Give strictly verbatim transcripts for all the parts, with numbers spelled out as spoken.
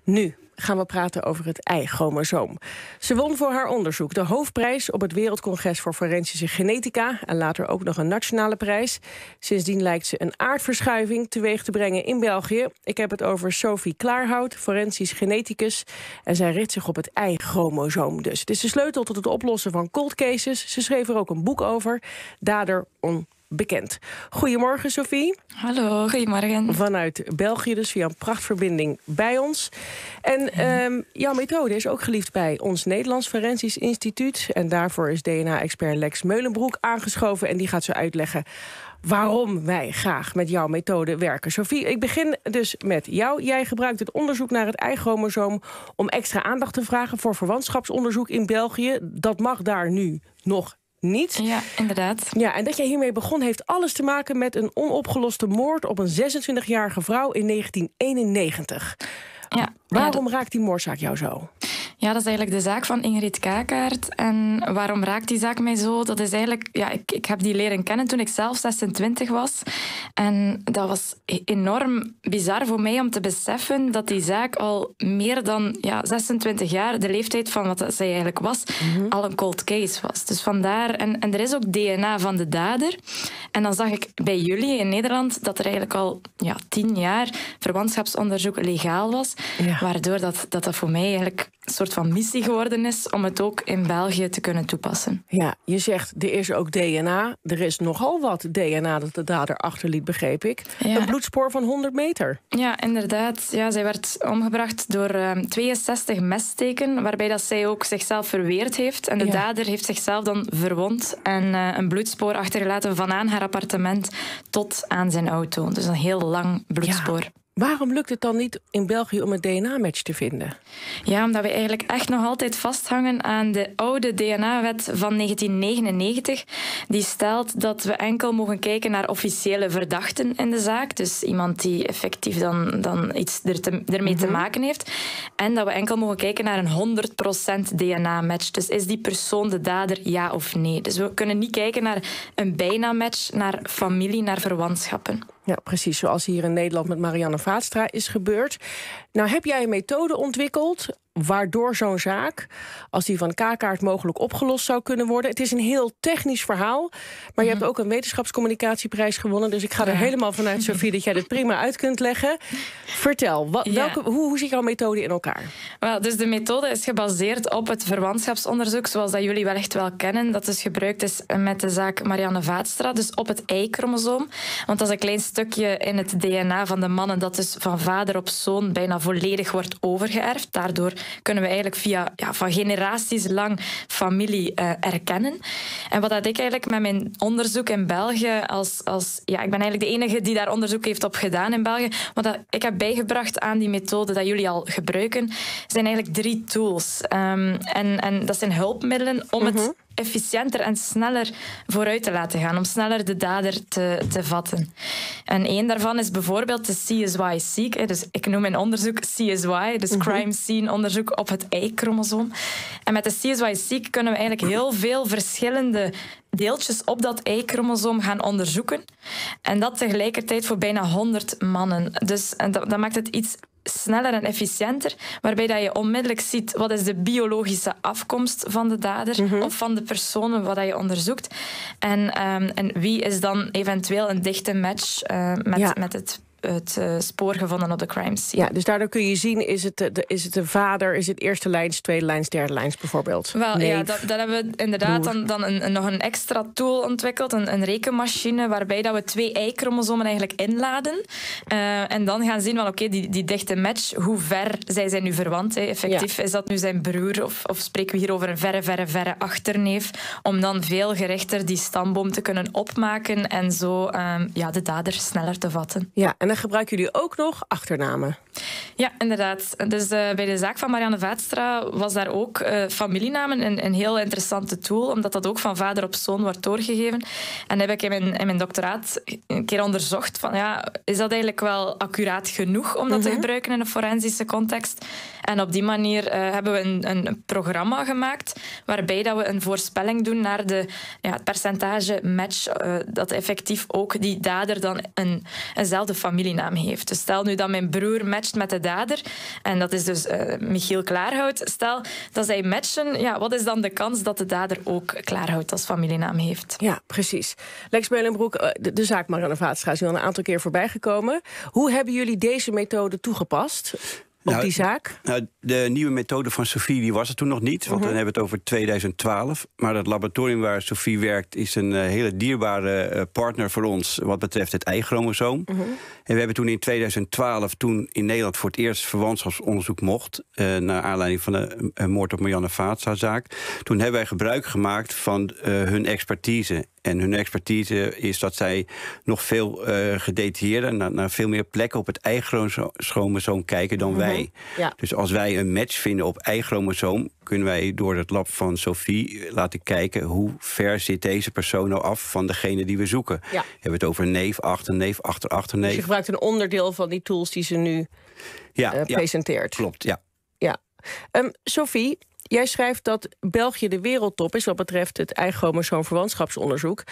Nu gaan we praten over het Y-chromosoom. Ze won voor haar onderzoek de hoofdprijs op het Wereldcongres voor Forensische Genetica en later ook nog een nationale prijs. Sindsdien lijkt ze een aardverschuiving teweeg te brengen in België. Ik heb het over Sophie Klaarhout, forensisch geneticus, en zij richt zich op het Y-chromosoom dus. Het is de sleutel tot het oplossen van cold cases. Ze schreef er ook een boek over, Dader onbekend. Goedemorgen, Sophie. Hallo, goedemorgen. Vanuit België, dus via een prachtverbinding bij ons. En um, jouw methode is ook geliefd bij ons Nederlands Forensisch Instituut. En daarvoor is D N A-expert Lex Meulenbroek aangeschoven. En die gaat zo uitleggen waarom wij graag met jouw methode werken. Sophie, ik begin dus met jou. Jij gebruikt het onderzoek naar het Y-chromosoom om extra aandacht te vragen voor verwantschapsonderzoek in België. Dat mag daar nu nog niet. Ja, inderdaad. Ja, en dat jij hiermee begon heeft alles te maken met een onopgeloste moord op een zesentwintigjarige vrouw in negentien eenennegentig. Ja, Waarom ja, dat... raakt die moordzaak jou zo? Ja, dat is eigenlijk de zaak van Ingrid Kakaert. En waarom raakt die zaak mij zo? Dat is eigenlijk... Ja, ik, ik heb die leren kennen toen ik zelf zesentwintig was. En dat was enorm bizar voor mij om te beseffen dat die zaak al meer dan ja, zesentwintig jaar, de leeftijd van wat zij eigenlijk was, mm-hmm. al een cold case was. Dus vandaar... En, en er is ook D N A van de dader. En dan zag ik bij jullie in Nederland dat er eigenlijk al ja, tien jaar verwantschapsonderzoek legaal was. Ja. Waardoor dat, dat, dat voor mij eigenlijk een soort van missie geworden is om het ook in België te kunnen toepassen. Ja, je zegt er is ook D N A. Er is nogal wat D N A dat de dader achterliet, begreep ik. Ja. Een bloedspoor van honderd meter. Ja, inderdaad. Ja, zij werd omgebracht door um, tweeënzestig messteken, waarbij dat zij ook zichzelf verweerd heeft. En de ja. dader heeft zichzelf dan verwond en uh, een bloedspoor achtergelaten vanaan haar appartement tot aan zijn auto. Dus een heel lang bloedspoor. Ja. Waarom lukt het dan niet in België om een D N A-match te vinden? Ja, omdat we eigenlijk echt nog altijd vasthangen aan de oude D N A-wet van negentien negenennegentig. Die stelt dat we enkel mogen kijken naar officiële verdachten in de zaak. Dus iemand die effectief dan, dan iets er te, ermee mm-hmm. te maken heeft. En dat we enkel mogen kijken naar een honderd procent D N A-match. Dus is die persoon de dader, ja of nee? Dus we kunnen niet kijken naar een bijna-match, naar familie, naar verwantschappen. Ja, precies zoals hier in Nederland met Marianne Vaatstra is gebeurd. Nou heb jij een methode ontwikkeld waardoor zo'n zaak, als die van Kakaert mogelijk opgelost zou kunnen worden. Het is een heel technisch verhaal, maar je hebt ook een wetenschapscommunicatieprijs gewonnen. Dus ik ga er ja. helemaal vanuit, Sophie, dat jij dit prima uit kunt leggen. Vertel, wat, ja. welke, hoe, hoe zit jouw methode in elkaar? Wel, dus de methode is gebaseerd op het verwantschapsonderzoek, zoals dat jullie wellicht wel kennen. Dat dus gebruikt is met de zaak Marianne Vaatstra, dus op het Y-chromosoom. Want dat is een klein stukje in het D N A van de mannen dat dus van vader op zoon bijna volledig wordt overgeërfd. Daardoor kunnen we eigenlijk via ja, van generaties lang familie uh, erkennen. En wat dat ik eigenlijk met mijn onderzoek in België, als, als, ja, ik ben eigenlijk de enige die daar onderzoek heeft op gedaan in België, wat dat ik heb bijgebracht aan die methode dat jullie al gebruiken, zijn eigenlijk drie tools. Um, en, en dat zijn hulpmiddelen om mm-hmm. het efficiënter en sneller vooruit te laten gaan, om sneller de dader te, te vatten. En één daarvan is bijvoorbeeld de C S Y-seek. Dus ik noem mijn onderzoek C S Y, dus mm-hmm. crime scene onderzoek op het Y-chromosoom. En met de C S Y-seek kunnen we eigenlijk heel veel verschillende deeltjes op dat Y-chromosoom gaan onderzoeken. En dat tegelijkertijd voor bijna honderd mannen. Dus en dat, dat maakt het iets sneller en efficiënter, waarbij dat je onmiddellijk ziet wat is de biologische afkomst van de dader mm-hmm. of van de personen wat dat je onderzoekt. En, um, en wie is dan eventueel een dichte match uh, met, ja. met het het uh, spoor gevonden op de crime scene. Ja, dus daardoor kun je zien, is het de, is het de vader, is het eerste lijns, tweede lijns, derde lijns bijvoorbeeld? Wel, Neef, ja, dat, dat hebben we inderdaad dan, dan een, een, nog een extra tool ontwikkeld, een, een rekenmachine, waarbij dat we twee Y-chromosomen eigenlijk inladen. Uh, en dan gaan zien van, oké, okay, die, die dichte match, hoe ver zij zijn nu verwant? Hè? Effectief, ja. Is dat nu zijn broer of, of spreken we hier over een verre, verre, verre achterneef? Om dan veel gerichter die stamboom te kunnen opmaken en zo um, ja, de dader sneller te vatten. Ja, en dan gebruiken jullie ook nog achternamen. Ja, inderdaad. Dus uh, bij de zaak van Marianne Vaatstra was daar ook uh, familienamen een, een heel interessante tool, omdat dat ook van vader op zoon wordt doorgegeven. En heb ik in mijn, in mijn doctoraat een keer onderzocht van, ja, is dat eigenlijk wel accuraat genoeg om dat mm-hmm. te gebruiken in een forensische context? En op die manier uh, hebben we een, een programma gemaakt waarbij dat we een voorspelling doen naar de, ja, het percentage match uh, dat effectief ook die dader dan een, eenzelfde familienaam heeft. Dus stel nu dat mijn broer matcht matcht met de dader, en dat is dus uh, Michiel Klaarhout, stel dat zij matchen, ja, wat is dan de kans dat de dader ook Klaarhout als familienaam heeft? Ja, precies. Lex Meulenbroek, de, de zaak Marianne Vaatstra is nu al een aantal keer voorbijgekomen. Hoe hebben jullie deze methode toegepast op nou, die zaak? Nou, de nieuwe methode van Sophie die was er toen nog niet, want uh-huh. dan hebben we het over tweeduizend twaalf. Maar het laboratorium waar Sophie werkt is een uh, hele dierbare uh, partner voor ons wat betreft het Y-chromosoom. Uh-huh. En we hebben toen in tweeduizend twaalf, toen in Nederland voor het eerst verwantschapsonderzoek mocht, uh, naar aanleiding van de uh, moord op Marianne Vaatstra-zaak, toen hebben wij gebruik gemaakt van uh, hun expertise. En hun expertise is dat zij nog veel uh, gedetailleerder naar, naar veel meer plekken op het Y-chromosoom kijken dan uh-huh. wij. Ja. Dus als wij een match vinden op Y-chromosoom, kunnen wij door het lab van Sophie laten kijken hoe ver zit deze persoon nou af van degene die we zoeken. Ja. We hebben het over neef, achterneef, achter, achterneef. Dus je gebruikt een onderdeel van die tools die ze nu ja, uh, presenteert. Ja, klopt, ja. ja. Um, Sophie, jij schrijft dat België de wereldtop is wat betreft het Y-chromosoom-verwantschapsonderzoek.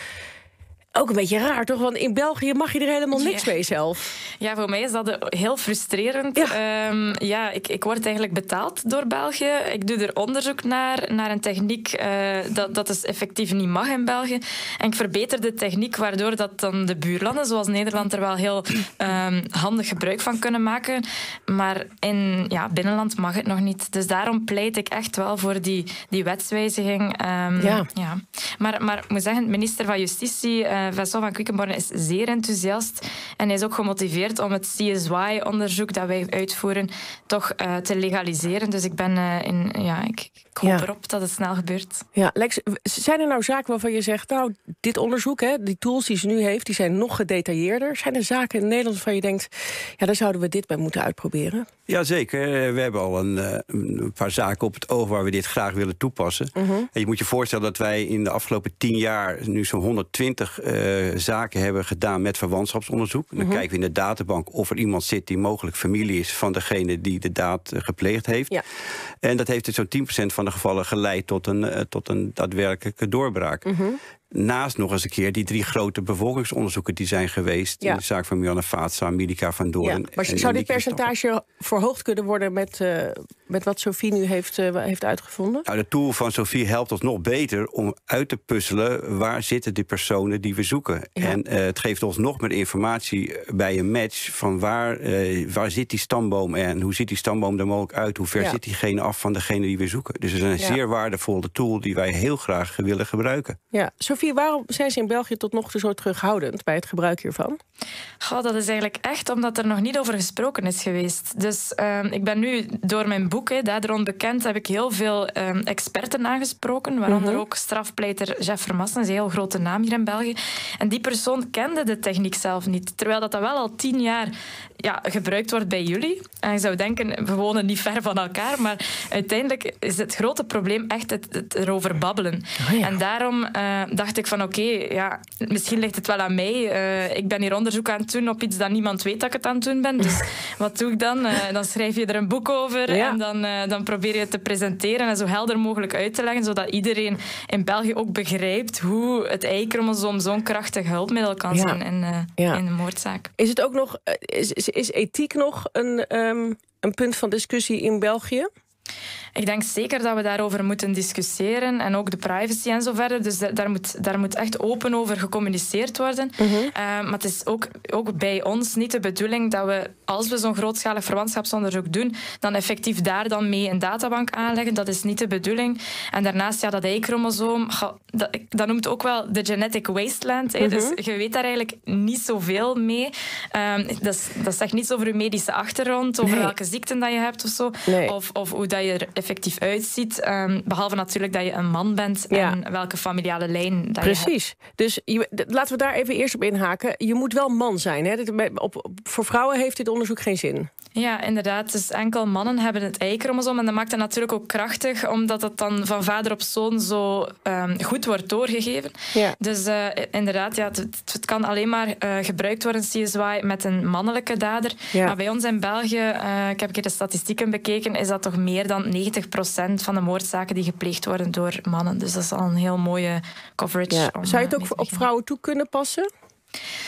Ook een beetje raar, toch? Want in België mag je er helemaal niks ja. mee zelf. Ja, voor mij is dat heel frustrerend. Ja, um, ja ik, ik word eigenlijk betaald door België. Ik doe er onderzoek naar, naar een techniek uh, dat, dat dus effectief niet mag in België. En ik verbeter de techniek, waardoor dat dan de buurlanden, zoals Nederland, er wel heel um, handig gebruik van kunnen maken. Maar in ja, binnenland mag het nog niet. Dus daarom pleit ik echt wel voor die, die wetswijziging. Um, ja. Ja. Maar, maar ik moet zeggen, de minister van Justitie, Uh, Vincent van Quickenborne, is zeer enthousiast. En hij is ook gemotiveerd om het C S Y-onderzoek dat wij uitvoeren toch uh, te legaliseren. Dus ik ben uh, in, ja, ik, ik hoop ja. erop dat het snel gebeurt. Ja, Lex, zijn er nou zaken waarvan je zegt, nou, dit onderzoek, hè, die tools die ze nu heeft, die zijn nog gedetailleerder. Zijn er zaken in Nederland waarvan je denkt, ja, daar zouden we dit bij moeten uitproberen? Jazeker. We hebben al een, een paar zaken op het oog waar we dit graag willen toepassen. Uh-huh. En je moet je voorstellen dat wij in de afgelopen tien jaar nu zo'n honderdtwintig Uh, zaken hebben gedaan met verwantschapsonderzoek. Dan uh-huh. kijken we in de databank of er iemand zit die mogelijk familie is van degene die de daad uh, gepleegd heeft. Ja. En dat heeft in zo'n tien procent van de gevallen geleid tot een, uh, tot een daadwerkelijke doorbraak. Uh-huh. Naast nog eens een keer die drie grote bevolkingsonderzoeken die zijn geweest. Ja. In de zaak van Marianne Vaatstra, Milica van Doorn. Ja. Maar en, zou en dit percentage verhoogd kunnen worden met, uh, met wat Sophie nu heeft, uh, heeft uitgevonden? Nou, de tool van Sophie helpt ons nog beter om uit te puzzelen waar zitten die personen die we zoeken. Ja. En uh, het geeft ons nog meer informatie bij een match van waar, uh, waar zit die stamboom en hoe ziet die stamboom er mogelijk uit? Hoe ver ja. zit diegene af van degene die we zoeken? Dus het is een ja. zeer waardevolle tool die wij heel graag willen gebruiken. Ja, Sophie, waarom zijn ze in België tot nog toe zo terughoudend bij het gebruik hiervan? Goh, dat is eigenlijk echt omdat er nog niet over gesproken is geweest. Dus uh, ik ben nu door mijn boek, hè, Dader Onbekend, heb ik heel veel uh, experten aangesproken, waaronder uh-huh. ook strafpleiter Jeff Vermassen, een heel grote naam hier in België. En die persoon kende de techniek zelf niet, terwijl dat, dat wel al tien jaar ja, gebruikt wordt bij jullie. En je zou denken, we wonen niet ver van elkaar, maar uiteindelijk is het grote probleem echt het, het erover babbelen. Oh ja. En daarom uh, dacht ik van oké, okay, ja, misschien ligt het wel aan mij. Uh, ik ben hier onderzoek aan het doen op iets dat niemand weet dat ik het aan het doen ben. Dus wat doe ik dan? Uh, dan schrijf je er een boek over ja. en dan, uh, dan probeer je het te presenteren en zo helder mogelijk uit te leggen, zodat iedereen in België ook begrijpt hoe het Y-chromosoom zo'n krachtig hulpmiddel kan ja. zijn in, uh, ja. in een moordzaak. Is het ook nog, is, is, is ethiek nog een, um, een punt van discussie in België? Ik denk zeker dat we daarover moeten discussiëren en ook de privacy en zo verder. Dus da- daar, moet, daar moet echt open over gecommuniceerd worden. Uh-huh. Uh, maar het is ook, ook bij ons niet de bedoeling dat we, als we zo'n grootschalig verwantschapsonderzoek doen, dan effectief daar dan mee een databank aanleggen. Dat is niet de bedoeling. En daarnaast, ja, dat Y-chromosoom, dat, dat noemt ook wel de genetic wasteland. Uh-huh. Dus je weet daar eigenlijk niet zoveel mee. Um, dat, is, dat zegt niets over je medische achtergrond, over nee. welke ziekten dat je hebt of zo. Nee. Of, of hoe dat je er effectief uitziet. Um, behalve natuurlijk dat je een man bent ja. en welke familiale lijn dat Precies. je hebt. Dus je, laten we daar even eerst op inhaken. Je moet wel man zijn. Hè? Op, op, voor vrouwen heeft dit onderzoek geen zin. Ja, inderdaad. Dus enkel mannen hebben het Y-chromosoom. En dat maakt het natuurlijk ook krachtig, omdat het dan van vader op zoon zo um, goed wordt doorgegeven. Ja. Dus uh, inderdaad, ja, het, het kan alleen maar uh, gebruikt worden, C S Y, met een mannelijke dader. Ja. Maar bij ons in België, uh, ik heb een keer de statistieken bekeken, is dat toch meer dan negentig procent van de moordzaken die gepleegd worden door mannen. Dus dat is al een heel mooie coverage. Ja. Zou je het ook op vrouwen toe kunnen passen?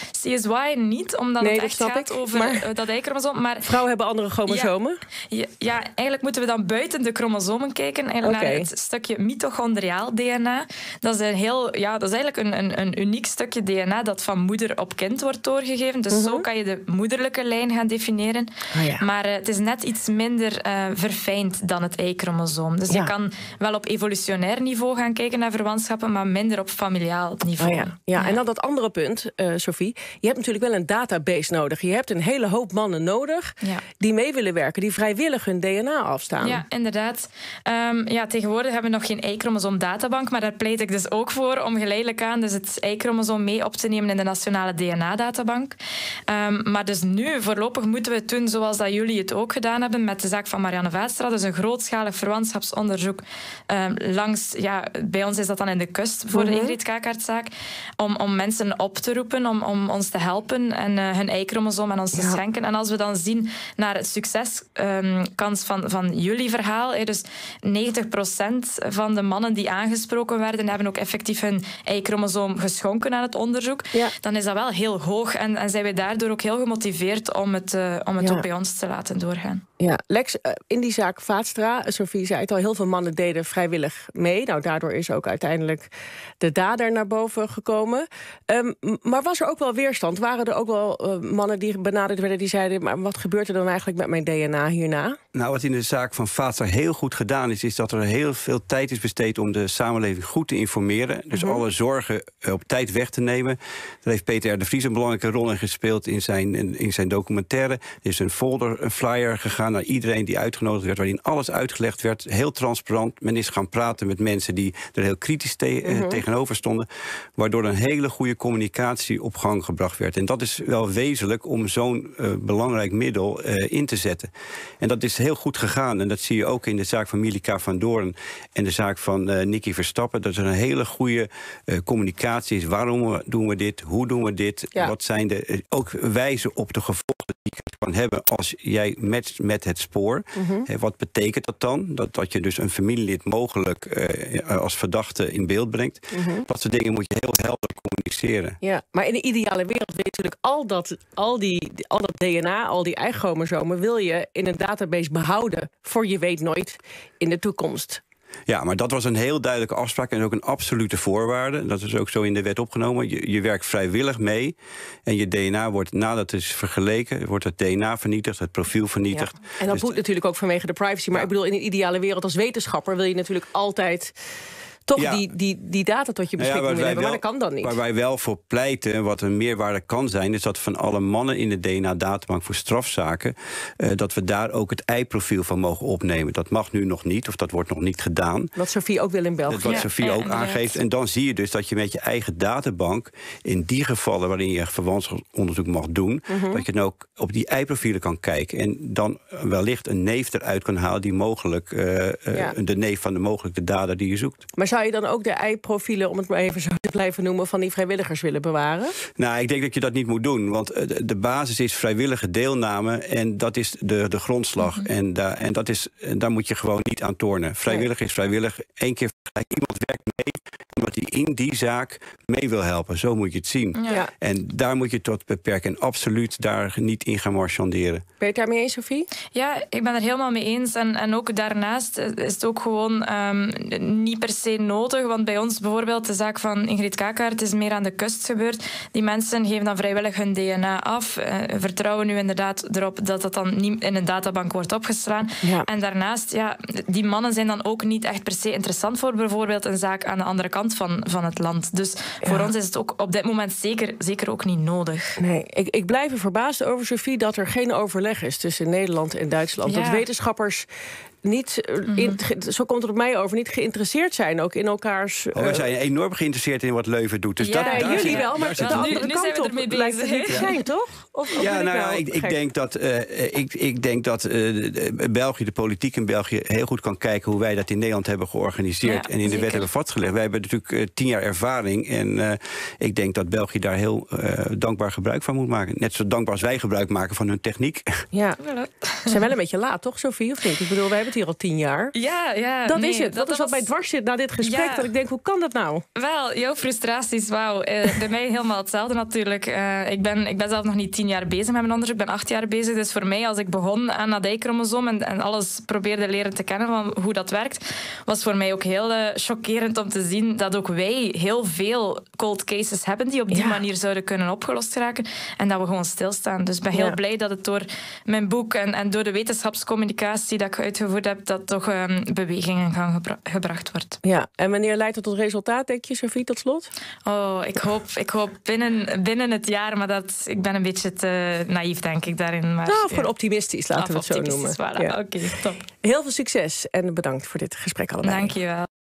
C S Y niet, omdat nee, het dat echt snap gaat ik. over Maar dat Y-chromosoom. Maar vrouwen hebben andere chromosomen? Ja, ja, ja, eigenlijk moeten we dan buiten de chromosomen kijken. Eigenlijk Okay. naar het stukje mitochondriaal D N A. Dat is, een heel, ja, dat is eigenlijk een, een, een uniek stukje D N A dat van moeder op kind wordt doorgegeven. Dus mm-hmm. zo kan je de moederlijke lijn gaan definiëren. Oh ja. Maar uh, het is net iets minder uh, verfijnd dan het Y-chromosoom. Dus ja. je kan wel op evolutionair niveau gaan kijken naar verwantschappen, maar minder op familiaal niveau. Oh ja. Ja, ja, en dan dat andere punt, uh, Sophie. Je hebt natuurlijk wel een database nodig. Je hebt een hele hoop mannen nodig ja. die mee willen werken, die vrijwillig hun D N A afstaan. Ja, inderdaad. Um, ja, tegenwoordig hebben we nog geen Y-chromosoom databank, maar daar pleit ik dus ook voor om geleidelijk aan dus het Y-chromosoom mee op te nemen in de nationale D N A-databank. Um, maar dus nu, voorlopig moeten we het doen zoals dat jullie het ook gedaan hebben met de zaak van Marianne Vaatstra. Dus een grootschalig verwantschapsonderzoek um, langs, ja, bij ons is dat dan in de kust voor mm-hmm. de Ingrid Kakaertzaak, om, om mensen op te roepen, om, om ons te helpen en uh, hun Y-chromosoom aan ons te ja. schenken. En als we dan zien naar het succeskans um, van, van jullie verhaal, eh, dus negentig procent van de mannen die aangesproken werden, hebben ook effectief hun Y-chromosoom geschonken aan het onderzoek, ja. dan is dat wel heel hoog en, en zijn we daardoor ook heel gemotiveerd om het, uh, om het ja. ook bij ons te laten doorgaan. Ja, Lex, in die zaak Vaatstra, Sophie zei het al, heel veel mannen deden vrijwillig mee. Nou, daardoor is ook uiteindelijk de dader naar boven gekomen. Um, maar was er ook wel weerstand? Waren er ook wel uh, mannen die benaderd werden die zeiden, maar wat gebeurt er dan eigenlijk met mijn D N A hierna? Nou, wat in de zaak van Vaatstra heel goed gedaan is, is dat er heel veel tijd is besteed om de samenleving goed te informeren. Dus mm-hmm. alle zorgen op tijd weg te nemen. Daar heeft Peter R. de Vries een belangrijke rol in gespeeld in zijn, in, in zijn documentaire. Er is een folder, een flyer gegaan naar iedereen die uitgenodigd werd, waarin alles uitgelegd werd, heel transparant. Men is gaan praten met mensen die er heel kritisch te- mm-hmm. tegenover stonden, waardoor een hele goede communicatie op gang gebracht werd. En dat is wel wezenlijk om zo'n uh, belangrijk middel uh, in te zetten. En dat is heel goed gegaan. En dat zie je ook in de zaak van Milika van Doorn en de zaak van uh, Nicky Verstappen. Dat er een hele goede uh, communicatie is. Waarom doen we dit? Hoe doen we dit? Ja. Wat zijn de uh, ook wijzen op de gevolgen die je kan hebben als jij met, met het spoor. Mm-hmm. He, wat betekent dat dan? Dat, dat je dus een familielid mogelijk uh, als verdachte in beeld brengt. Mm-hmm. Dat soort dingen moet je heel helder communiceren. Ja, maar in de ideale wereld wil je natuurlijk al dat, al die, al dat D N A, al die eigen chromosomen wil je in een database behouden voor je weet nooit in de toekomst. Ja, maar dat was een heel duidelijke afspraak en ook een absolute voorwaarde. Dat is ook zo in de wet opgenomen. Je, je werkt vrijwillig mee en je D N A wordt, nadat het is vergeleken, wordt het D N A vernietigd, het profiel vernietigd. Ja. En dat dus moet natuurlijk ook vanwege de privacy. Maar ja. ik bedoel, in een ideale wereld als wetenschapper wil je natuurlijk altijd toch ja. die, die, die data tot je beschikking ja, willen hebben, wel, maar dat kan dan niet. Waar wij wel voor pleiten, wat een meerwaarde kan zijn, is dat van alle mannen in de D N A-databank voor strafzaken, uh, dat we daar ook het ei-profiel van mogen opnemen. Dat mag nu nog niet, of dat wordt nog niet gedaan. Wat Sophie ook wil in België. Dat wat Sophie ja, ook ja, aangeeft. En dan zie je dus dat je met je eigen databank, in die gevallen waarin je verwantschapsonderzoek mag doen, mm-hmm. dat je dan ook op die ei-profielen kan kijken. En dan wellicht een neef eruit kan halen die mogelijk, uh, uh, ja. de neef van de mogelijke dader die je zoekt. Maar zou je dan ook de ei-profielen, om het maar even zo te blijven noemen, van die vrijwilligers willen bewaren? Nou, ik denk dat je dat niet moet doen. Want de, de basis is vrijwillige deelname en dat is de, de grondslag. Mm-hmm. En, da, en dat is, daar moet je gewoon niet aan tornen. Vrijwillig nee. is vrijwillig. Eén keer iemand werkt mee omdat hij in die zaak mee wil helpen. Zo moet je het zien. Ja. En daar moet je tot beperken. En absoluut daar niet in gaan marchanderen. Ben je het daarmee eens, Sophie? Ja, ik ben er helemaal mee eens. En, en ook daarnaast is het ook gewoon um, niet per se nodig. Want bij ons bijvoorbeeld, de zaak van Ingrid Kakaert is meer aan de kust gebeurd. Die mensen geven dan vrijwillig hun D N A af. Uh, vertrouwen nu inderdaad erop dat dat dan niet in een databank wordt opgeslaan. Ja. En daarnaast, ja, die mannen zijn dan ook niet echt per se interessant voor bijvoorbeeld een zaak aan de andere kant van, van het land. Dus ja. voor ons is het ook op dit moment zeker, zeker ook niet nodig. Nee, ik, ik blijf er verbaasd over, Sophie, dat er geen overleg is tussen Nederland en Duitsland. Ja. Dat wetenschappers niet, mm-hmm. in, zo komt het op mij over, niet geïnteresseerd zijn ook in elkaars. Oh, we zijn enorm geïnteresseerd in wat Leuven doet. Dus ja, dat, ja, daar jullie zit, wel, maar de andere nu, kant nu op lijkt het niet te zijn, toch? Of, of ja, nou ja, ik, ik denk dat, uh, ik, ik denk dat uh, België, de politiek in België, heel goed kan kijken hoe wij dat in Nederland hebben georganiseerd ja, en in zeker. de wet hebben vastgelegd. Wij hebben natuurlijk uh, tien jaar ervaring en uh, ik denk dat België daar heel uh, dankbaar gebruik van moet maken. Net zo dankbaar als wij gebruik maken van hun techniek. Ja, ze zijn wel een beetje laat, toch, Sophie? Of niet? Ik bedoel, we hebben het hier al tien jaar. Ja, ja. Dat nee, is het. Dat, dat is wat was... mij dwars zit na dit gesprek. Ja. Dat ik denk, hoe kan dat nou? Wel, jouw frustraties, wauw. Uh, bij mij helemaal hetzelfde natuurlijk. Uh, ik, ben, ik ben zelf nog niet tien jaar bezig met mijn onderzoek. Ik ben acht jaar bezig. Dus voor mij, als ik begon aan dat Y-chromosoom en, en alles probeerde leren te kennen van hoe dat werkt, was voor mij ook heel uh, chockerend om te zien dat ook wij heel veel cold cases hebben die op die ja. manier zouden kunnen opgelost raken. En dat we gewoon stilstaan. Dus ik ben heel ja. blij dat het door mijn boek en, en door de wetenschapscommunicatie dat ik uitgevoerd heb, dat toch um, beweging in gang gebra- gebracht wordt. Ja, en wanneer leidt het tot resultaat, denk je, Sophie, tot slot? Oh, ik hoop, ik hoop binnen, binnen het jaar, maar dat, ik ben een beetje te naïef, denk ik, daarin. Maar, nou, voor ja. optimistisch, laten of we het zo noemen. Voilà. Ja. Oké, okay, top. Heel veel succes en bedankt voor dit gesprek allebei. Dank je wel.